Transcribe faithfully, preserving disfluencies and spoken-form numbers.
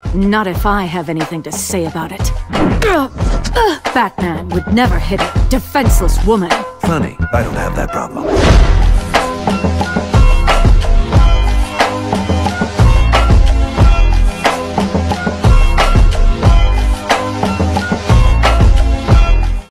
Not if I have anything to say about it. Ugh. Ugh. Batman would never hit a defenseless woman. Funny, I don't have that problem.